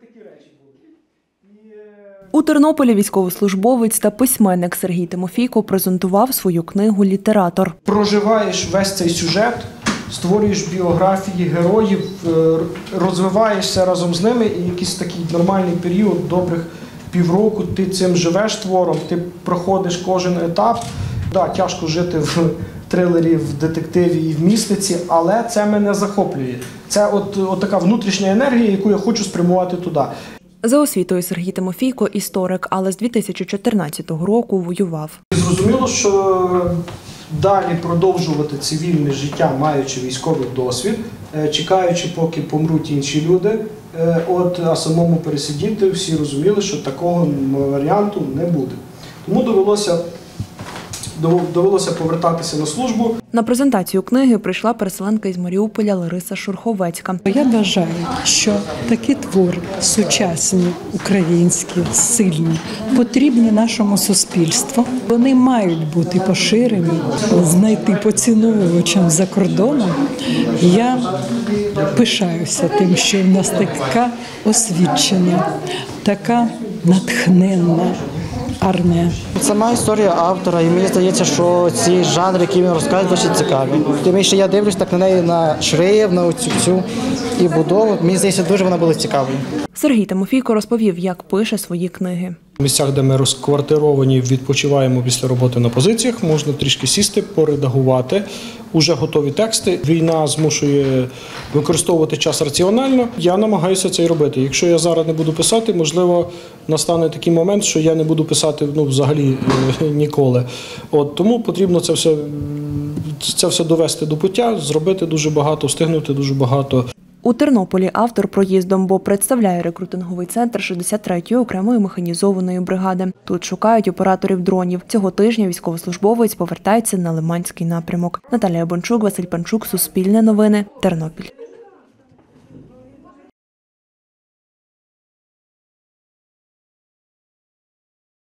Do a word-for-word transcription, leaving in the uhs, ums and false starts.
У Тернополі військовослужбовець та письменник Сергій Тимофійко презентував свою книгу «Літератор». Проживаєш весь цей сюжет, створюєш біографії героїв, розвиваєшся разом з ними, і якийсь такий нормальний період, добрих півроку, ти цим живеш твором, ти проходиш кожен етап. Да, тяжко жити в трилері, в детективі і в містиці, але це мене захоплює. Це от, от така внутрішня енергія, яку я хочу спрямувати туди. За освітою Сергій Тимофійко – історик, але з дві тисячі чотирнадцятого року воював. Зрозуміло, що далі продовжувати цивільне життя, маючи військовий досвід, чекаючи, поки помруть інші люди, от, а самому пересидіти, всі розуміли, що такого варіанту не буде. Тому довелося, довелося повертатися на службу. На презентацію книги прийшла переселенка із Маріуполя Лариса Шурховецька. Я вважаю, що такі твори сучасні, українські, сильні, потрібні нашому суспільству. Вони мають бути поширені, знайти поціновувачам за кордоном. Я пишаюся тим, що в нас така освічена, така натхненна армія. Сама історія автора, і мені здається, що ці жанри, які він розказує, досить цікаві. Тим, що я дивлюсь так на неї, на Шриєв, на оцю цю і будову, мені здається, дуже вона була цікавою. Сергій Тимофійко розповів, як пише свої книги. В місцях, де ми розквартировані, відпочиваємо після роботи на позиціях, можна трішки сісти, поредагувати уже готові тексти. Війна змушує використовувати час раціонально. Я намагаюся це й робити. Якщо я зараз не буду писати, можливо, настане такий момент, що я не буду писати ну, взагалі ніколи. От, тому потрібно це все, це все довести до пуття, зробити дуже багато, встигнути дуже багато. У Тернополі автор проїздом, бо представляє рекрутинговий центр шістдесят третьої окремої механізованої бригади. Тут шукають операторів дронів. Цього тижня військовослужбовець повертається на Лиманський напрямок. Наталія Бончук, Василь Панчук, Суспільне новини, Тернопіль.